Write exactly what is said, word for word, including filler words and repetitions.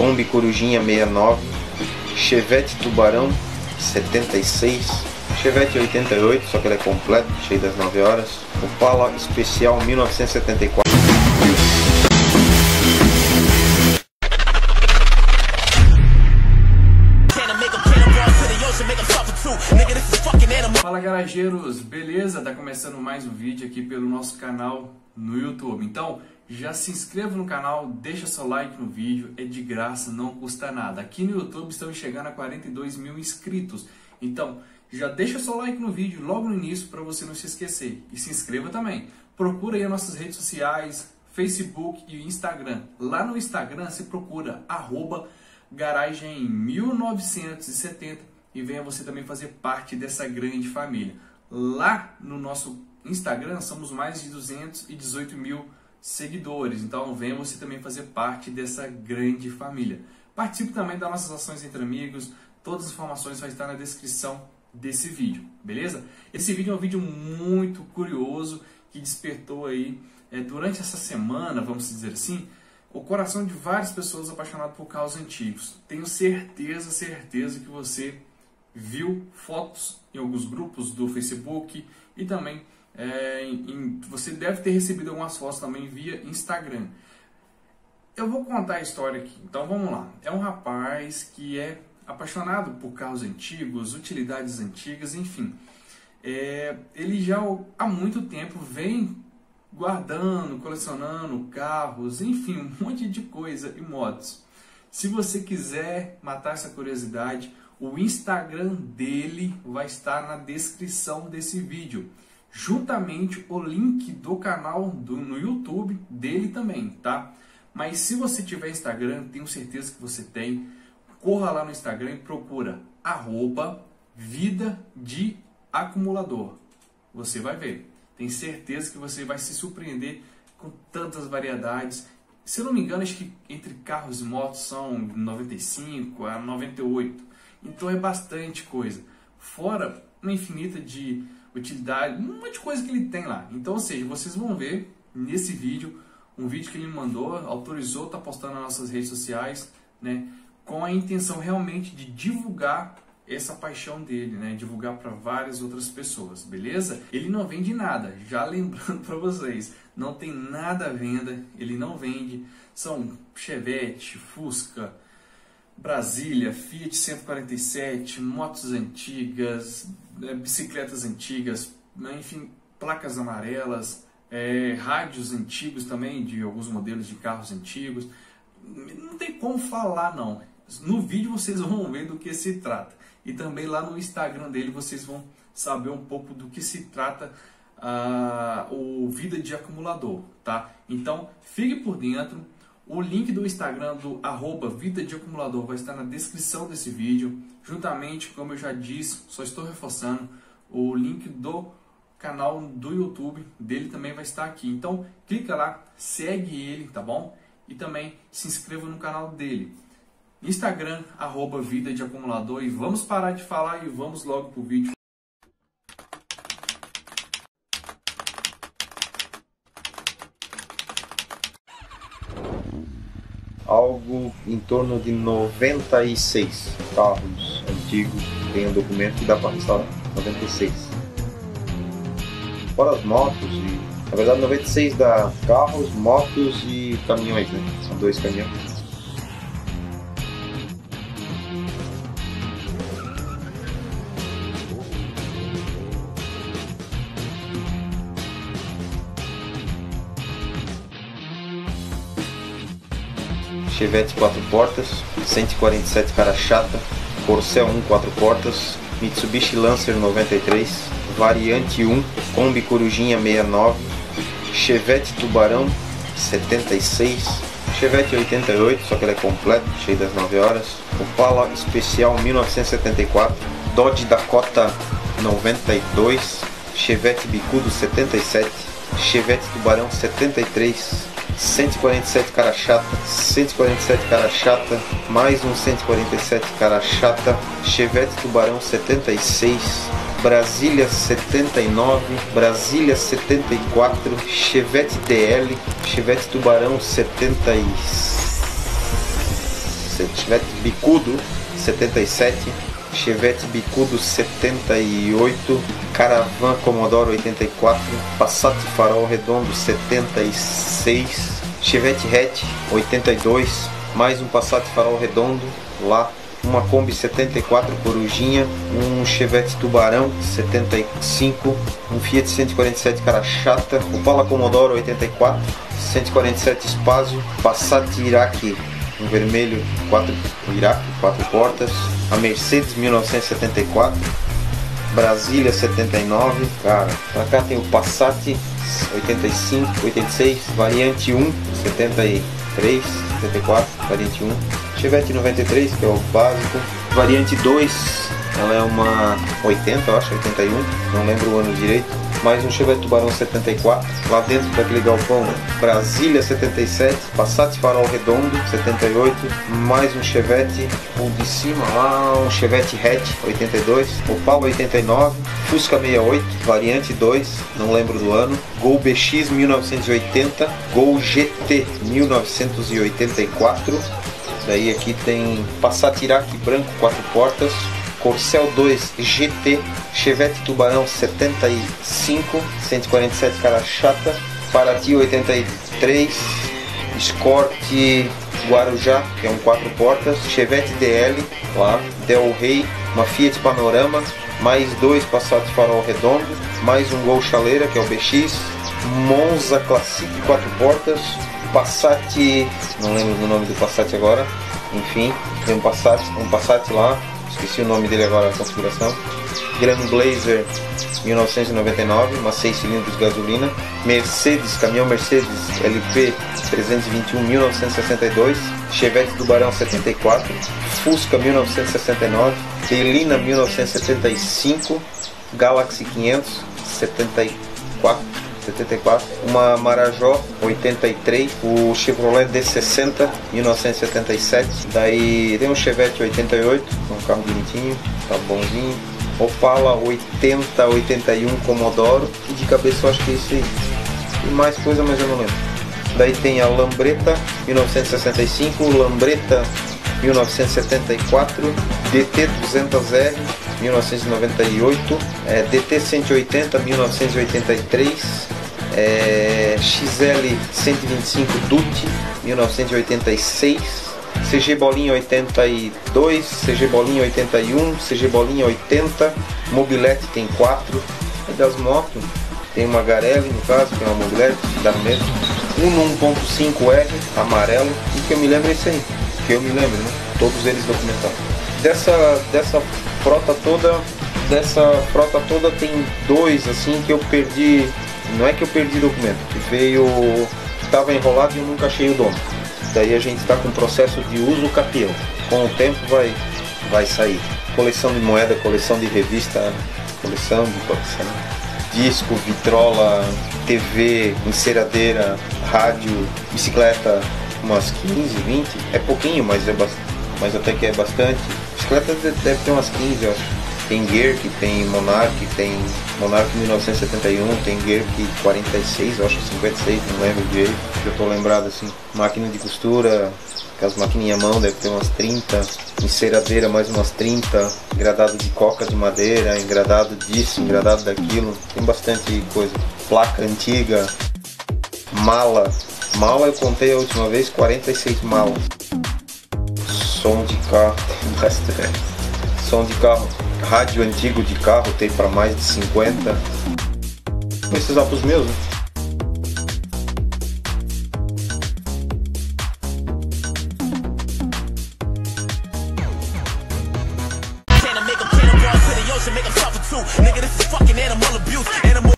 Kombi Corujinha sessenta e nove, Chevette Tubarão setenta e seis, Chevette oitenta e oito, só que ele é completo, cheio das nove horas, Opala Especial mil novecentos e setenta e quatro. Fala garageiros, beleza? Tá começando mais um vídeo aqui pelo nosso canal no YouTube. Então já se inscreva no canal, deixa seu like no vídeo, é de graça, não custa nada. Aqui no YouTube estamos chegando a quarenta e dois mil inscritos, então já deixa seu like no vídeo logo no início para você não se esquecer. E se inscreva também, procura aí as nossas redes sociais, Facebook e Instagram. Lá no Instagram você procura arroba garagem mil novecentos e setenta e venha você também fazer parte dessa grande família. Lá no nosso Instagram somos mais de duzentos e dezoito mil seguidores, então venha você também fazer parte dessa grande família. Participe também das nossas ações entre amigos, todas as informações vão estar na descrição desse vídeo, beleza? Esse vídeo é um vídeo muito curioso que despertou aí, é, durante essa semana, vamos dizer assim, o coração de várias pessoas apaixonadas por carros antigos. Tenho certeza, certeza que você viu fotos em alguns grupos do Facebook e também é, em, em, você deve ter recebido algumas fotos também via Instagram. Eu vou contar a história aqui, então vamos lá. É um rapaz que é apaixonado por carros antigos, utilidades antigas, enfim. É, ele já há muito tempo vem guardando, colecionando carros, enfim, um monte de coisa e motos. Se você quiser matar essa curiosidade, o Instagram dele vai estar na descrição desse vídeo, juntamente o link do canal do, no YouTube dele também, tá? Mas se você tiver Instagram, tenho certeza que você tem, corra lá no Instagram e procura arroba vida de acumulador. Você vai ver, tenho certeza que você vai se surpreender com tantas variedades. Se eu não me engano, acho que entre carros e motos são noventa e cinco a noventa e oito. Então é bastante coisa. Fora uma infinita de utilidade, um monte de coisa que ele tem lá. Então, ou seja, vocês vão ver nesse vídeo, um vídeo que ele me mandou, autorizou, tá postando nas nossas redes sociais, né? Com a intenção realmente de divulgar essa paixão dele, né? Divulgar para várias outras pessoas, beleza? Ele não vende nada, já lembrando para vocês, não tem nada à venda, ele não vende, são Chevette, Fusca, Brasília, Fiat cento e quarenta e sete, motos antigas, bicicletas antigas, enfim, placas amarelas, é, rádios antigos também, de alguns modelos de carros antigos. Não tem como falar não, no vídeo vocês vão ver do que se trata. E também lá no Instagram dele vocês vão saber um pouco do que se trata uh, o Vida de Acumulador, tá? Então fique por dentro. O link do Instagram do arroba Vida de Acumulador vai estar na descrição desse vídeo. Juntamente, como eu já disse, só estou reforçando, o link do canal do YouTube dele também vai estar aqui. Então clica lá, segue ele, tá bom? E também se inscreva no canal dele. Instagram, arroba Vida de Acumulador. E vamos parar de falar e vamos logo pro vídeo. Algo em torno de noventa e seis carros antigos, tem um documento que dá para restaurar, noventa e seis. Fora as motos, e, na verdade noventa e seis dá carros, motos e caminhões, né? São dois caminhões. Chevette quatro portas, cento e quarenta e sete cara chata, Corcel um quatro portas, Mitsubishi Lancer noventa e três, Variante um, Kombi Corujinha sessenta e nove, Chevette Tubarão setenta e seis, Chevette oitenta e oito, só que ele é completo, cheio das nove horas, Opala Especial mil novecentos e setenta e quatro, Dodge Dakota noventa e dois, Chevette Bicudo setenta e sete, Chevette Tubarão setenta e três, cento e quarenta e sete cara chata, cento e quarenta e sete cara chata, mais um cento e quarenta e sete cara chata, Chevette Tubarão setenta e seis, Brasília setenta e nove, Brasília setenta e quatro, Chevette T L, Chevette Tubarão setenta e Chevette bicudo setenta e sete, Chevette bicudo setenta e oito, Caravan Commodore oitenta e quatro, Passat farol redondo setenta e seis, Chevette hatch oitenta e dois, mais um Passat farol redondo lá, uma Kombi setenta e quatro Corujinha, um Chevette Tubarão setenta e cinco, um Fiat cento e quarenta e sete cara chata, Opala Commodore oitenta e quatro, cento e quarenta e sete Spazio, Passat Iraque, um vermelho quatro Iraque, quatro portas, a Mercedes mil novecentos e setenta e quatro, Brasília setenta e nove, cara, pra cá tem o Passat oitenta e cinco, oitenta e seis, variante um, setenta e três, setenta e quatro, variante um, Chevette noventa e três, que é o básico, variante dois, ela é uma oitenta, eu acho, oitenta e um, não lembro o ano direito, mais um Chevette Tubarão setenta e quatro, lá dentro daquele galpão, Brasília setenta e sete, Passat farol redondo setenta e oito, mais um Chevette, o de cima lá, um Chevette hatch oitenta e dois, Opala oitenta e nove, Fusca sessenta e oito, variante dois, não lembro do ano, Gol B X mil novecentos e oitenta, Gol G T mil novecentos e oitenta e quatro, daí aqui tem Passat Iraque branco quatro portas, Corcel dois G T, Chevette Tubarão setenta e cinco, cento e quarenta e sete cara chata, Paraty oitenta e três, Escort Guarujá, que é um quatro portas, Chevette D L, lá, Del Rey, uma Fiat Panorama, mais dois Passat farol redondo, mais um Gol Chaleira, que é o B X, Monza Classic quatro portas, Passat, não lembro do nome do Passat agora, enfim, tem um Passat, um Passat lá, esqueci o nome dele agora, a configuração, Gran Blazer mil novecentos e noventa e nove, uma seis cilindros de gasolina, Mercedes, caminhão Mercedes L P trezentos e vinte e um mil novecentos e sessenta e dois, Chevette Tubarão setenta e quatro, Fusca mil novecentos e sessenta e nove, Delina mil novecentos e setenta e cinco, Galaxy quinhentos setenta e quatro, setenta e quatro, uma Marajó oitenta e três, o Chevrolet D sessenta mil novecentos e setenta e sete, daí tem um Chevette oitenta e oito, um carro bonitinho, tá bonzinho, Opala oitenta, oitenta e um Commodore, e de cabeça eu acho que é isso aí, e mais coisa, mas eu não lembro. Daí tem a Lambretta mil novecentos e sessenta e cinco, Lambretta mil novecentos e setenta e quatro, D T duzentos R mil novecentos e noventa e oito, é, D T cento e oitenta mil novecentos e oitenta e três, é, X L cento e vinte e cinco Dutti mil novecentos e oitenta e seis, C G Bolinha oitenta e dois, C G Bolinha oitenta e um, C G Bolinha oitenta, Mobilete tem quatro, é das motos, tem uma Garelli no caso, que é uma Mobilete, dá no mesmo, Uno um ponto cinco R, amarelo, e que eu me lembro é isso aí, que eu me lembro, né? Todos eles documentados. Dessa, dessa frota toda, dessa frota toda tem dois assim que eu perdi, não é que eu perdi documento, que veio, estava enrolado e eu nunca achei o dono. Daí a gente está com processo de uso capião. Com o tempo vai, vai sair. Coleção de moeda, coleção de revista, coleção de coleção. Disco, vitrola, T V, enceradeira, rádio, bicicleta, umas quinze, vinte. É pouquinho, mas, é mas até que é bastante. Bicicleta deve ter umas quinze, eu acho. Tem Gerke, tem Monarch, tem Monarch mil novecentos e setenta e um, tem Gerke quarenta e seis, eu acho cinquenta e seis, não lembro direito, eu tô lembrado assim. Máquina de costura, aquelas maquininhas à mão, deve ter umas trinta, enceradeira mais umas trinta, engradado de coca de madeira, engradado disso, engradado daquilo, tem bastante coisa. Placa antiga, mala, mala eu contei a última vez, quarenta e seis malas. Som de carro, bastante. Som de carro. Rádio antigo de carro tem para mais de cinquenta. Vou precisar para os meus, né? Nigga, this is fucking animal abuse. Animal